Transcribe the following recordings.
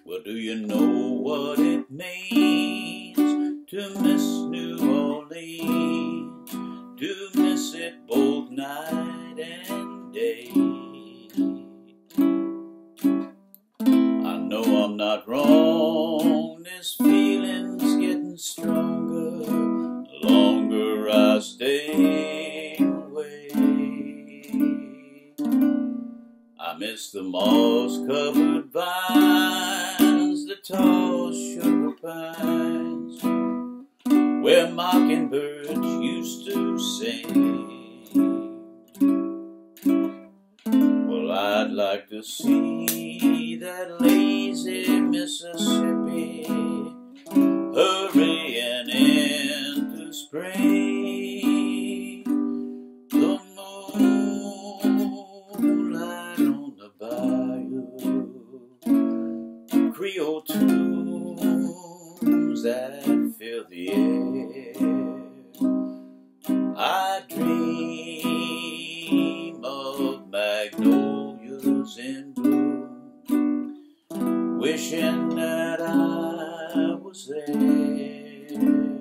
Well, do you know what it means to miss New Orleans? To miss it both night and day. I know I'm not wrong, this feeling's getting stronger the longer I stay away. I miss the moss-covered vines, the tall sugar pines, where mockingbirds used to sing. Well, I'd like to see that lazy Mississippi hurrying into spring. The moonlight on the bayou, Creole tunes that fill the air. I dream of magnolias in bloom, wishing that I was there.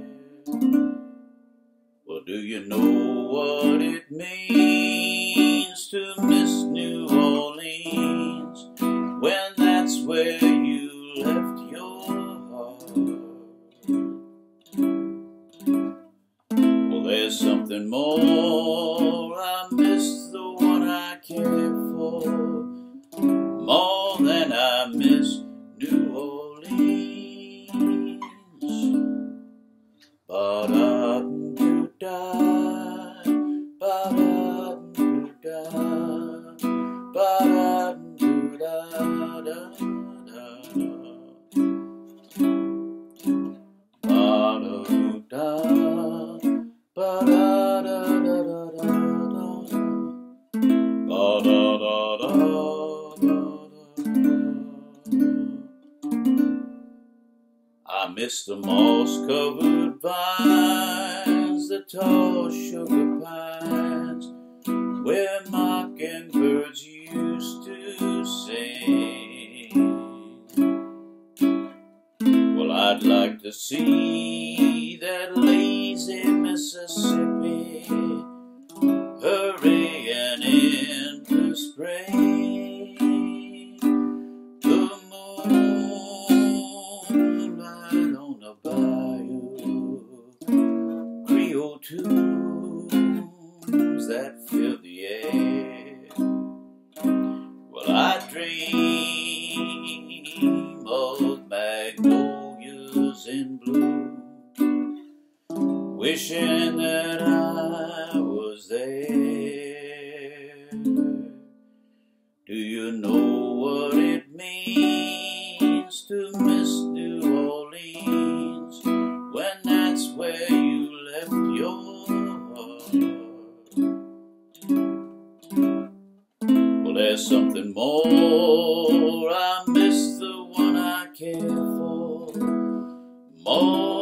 Well, do you know what it means to miss New Orleans when that's where you left your heart? Well, there's something more. I miss the one I care for more than I miss New Orleans. Ba-da-do-da, ba-da-do-da, ba-da-do-da-da-da, ba-da-do-da, ba-da-da-da-da-da, ba-da-da-da. I miss the moss-covered vines, the tall sugar pines, where mockingbirds used to sing. Well, I'd like to see that lazy Mississippi hurrying into spring. The moonlight on the bayou, Creole tunes that fill the air. Well, I dream of magnolias in bloom, wishing that I was there. Do you know what it means to miss New Orleans when that's where you left your heart? Well, there's something more. I miss the one I care for more